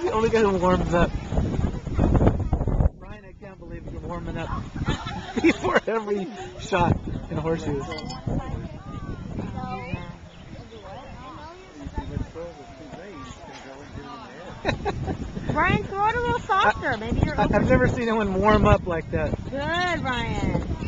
the only guy who warms up. Ryan, I can't believe you're warming up before every shot in horseshoes. Ryan, throw it a little softer. Maybe you're I've never seen anyone warm up like that. Good, Ryan.